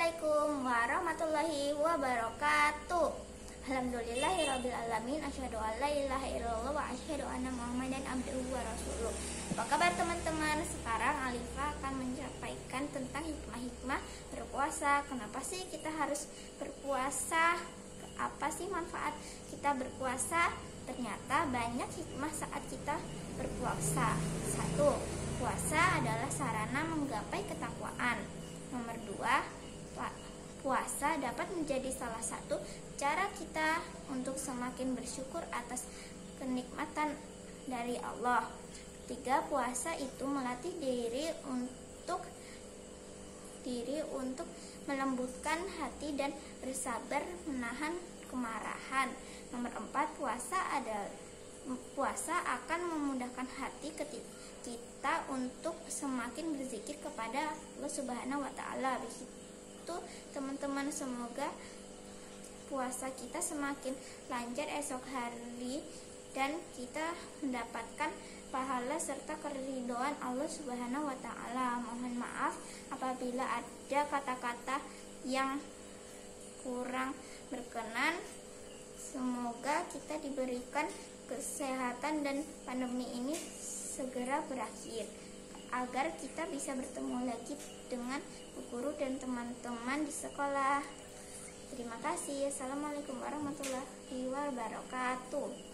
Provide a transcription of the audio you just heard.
Assalamualaikum warahmatullahi wabarakatuh. Alhamdulillahirabbil alamin, asyhadu an la ilaha illallah wa asyhadu anna Muhammadan abduhu wa rasuluh. Apa kabar teman-teman? Sekarang Alifa akan menyampaikan tentang hikmah-hikmah berpuasa. Kenapa sih kita harus berpuasa? Apa sih manfaat kita berpuasa? Ternyata banyak hikmah saat kita berpuasa. 1. Puasa adalah sarana menggapai ketakwaan. Nomor 2, puasa dapat menjadi salah satu cara kita untuk semakin bersyukur atas kenikmatan dari Allah. 3. Puasa itu melatih diri untuk melembutkan hati dan bersabar menahan kemarahan. Nomor 4, puasa akan memudahkan hati kita untuk semakin berzikir kepada Allah Subhanahu wa taala. Begitu teman-teman, semoga puasa kita semakin lancar esok hari dan kita mendapatkan pahala serta keridhaan Allah Subhanahu wa taala. Mohon maaf apabila ada kata-kata yang kurang berkenan. Semoga kita diberikan kesehatan dan pandemi ini segera berakhir, agar kita bisa bertemu lagi dengan guru dan teman-teman di sekolah. Terima kasih. Assalamualaikum warahmatullahi wabarakatuh.